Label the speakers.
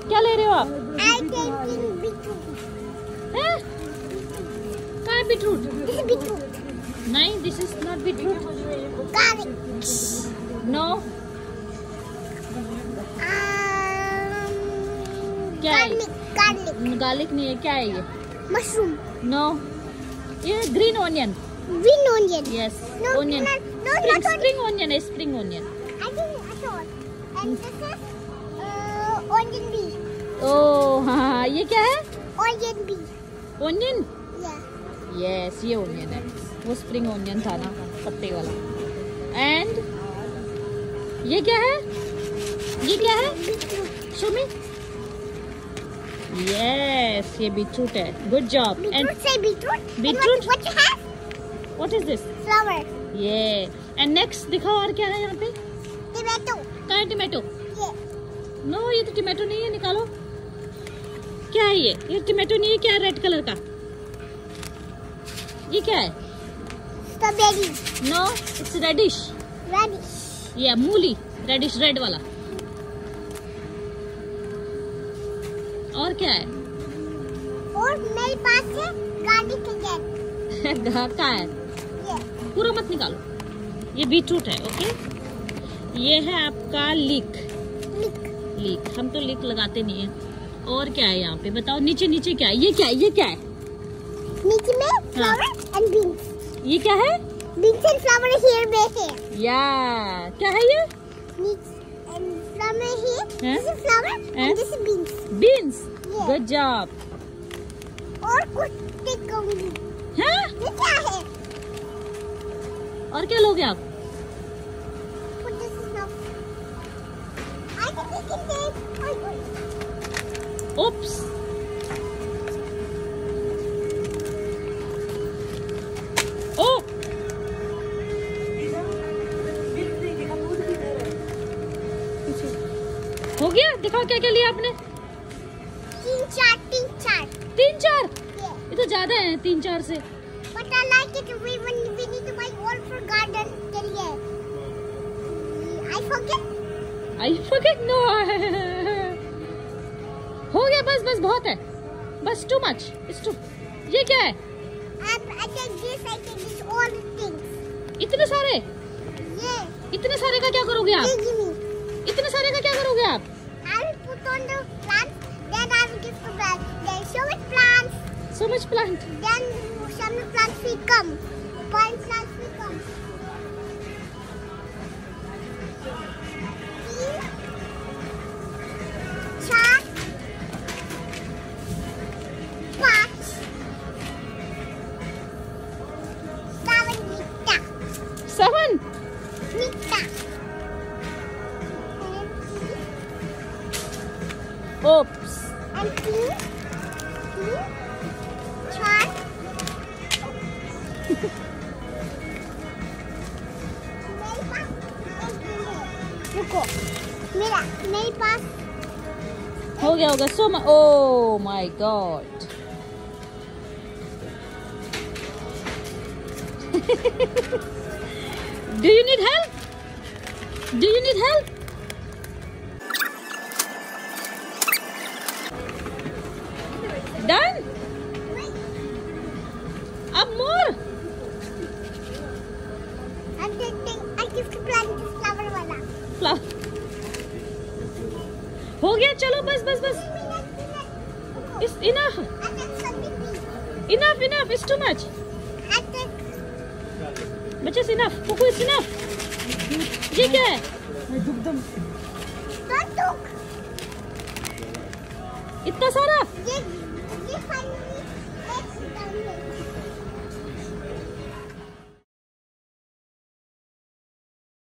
Speaker 1: क्या ले रहे हो आप? कहाँ है बीटरूट? नहीं, this is not beetroot. No, क्या है? गार्लिक नहीं है, क्या है ये?
Speaker 2: मशरूम।
Speaker 1: नो, ये green onion.
Speaker 2: Green onion.
Speaker 1: Yes,
Speaker 2: No,
Speaker 1: onion. Spring onion है, spring onion.
Speaker 2: I think I saw it. And this is onion bee.
Speaker 1: Oh, हाँ, ये क्या है?
Speaker 2: Onion bee.
Speaker 1: Onion?
Speaker 2: Yeah.
Speaker 1: Yes, ये onion है। वो spring onion था ना, पत्ते वाला। And ये क्या है? ये क्या है? Show me. Yes, ये बीटरूट है। Good job.
Speaker 2: Beetroot say beetroot.
Speaker 1: Beetroot?
Speaker 2: What you have?
Speaker 1: What is this?
Speaker 2: Flower.
Speaker 1: Yeah. And next दिखाओ और क्या है यहाँ पे?
Speaker 2: Tomato.
Speaker 1: कहाँ है टोमेटो?
Speaker 2: Yeah.
Speaker 1: नो, ये तो टोमेटो नहीं है, निकालो। क्या है ये? ये टोमेटो नहीं है, क्या है रेड कलर का? ये क्या है?
Speaker 2: Strawberry.
Speaker 1: No, it's radish.
Speaker 2: Radish.
Speaker 1: ये मूली, रेडिश रेड वाला। और क्या है?
Speaker 2: और मेरे पास है गार्लिक again.
Speaker 1: कहाँ है?
Speaker 2: Yeah.
Speaker 1: पूरा मत निकालो। ये बीटरूट है, ओके? ये है आपका लीक। लीक, हम तो लीक लगाते नहीं है। और क्या है यहाँ पे? बताओ। नीचे नीचे क्या है? ये क्या है? ये क्या है?
Speaker 2: नीचे में flower and beans.
Speaker 1: ये क्या है?
Speaker 2: Beans and flower here base है.
Speaker 1: या क्या है ये?
Speaker 2: नीचे and flower here.
Speaker 1: हाँ?
Speaker 2: This is flower and this is beans.
Speaker 1: Beans.
Speaker 2: Yeah.
Speaker 1: Good job.
Speaker 2: और कुछ टिकाऊंगी।
Speaker 1: हाँ?
Speaker 2: ये क्या है?
Speaker 1: और क्या लोगे आप?
Speaker 2: What this is now? I think we can take.
Speaker 1: Oops. Oh. हो गया? दिखाओ क्या क्या लिया आपने?
Speaker 2: तीन चार।
Speaker 1: तीन चार?
Speaker 2: Yeah.
Speaker 1: ये तो ज्यादा है 3-4 से।
Speaker 2: But I like it. We need to buy all for garden के लिए. I forget.
Speaker 1: No. हो गया, बस बहुत है। बस too much. It's too. ये क्या है?
Speaker 2: I take this. All the things.
Speaker 1: इतने सारे?
Speaker 2: Yeah.
Speaker 1: इतने सारे का क्या करोगे आप?
Speaker 2: Give me.
Speaker 1: इतने सारे का क्या करोगे आप?
Speaker 2: I will put on the plants. Then I will give to plants. Then so much plants.
Speaker 1: So much plant.
Speaker 2: Then some plants will come. Plants will come. 3, 4, 5, 7
Speaker 1: 7?
Speaker 2: Nita.
Speaker 1: Oops.
Speaker 2: And 3, 4. रुको, मेरे पास
Speaker 1: हो गया so much. Oh my God. Do you need help? Done? Up more?
Speaker 2: I give to plant this flower वाला.
Speaker 1: हो गया, चलो बस. It's enough. It's too much. बच्चे enough. Kuku it's enough. ये क्या है? इतना सारा?
Speaker 2: ये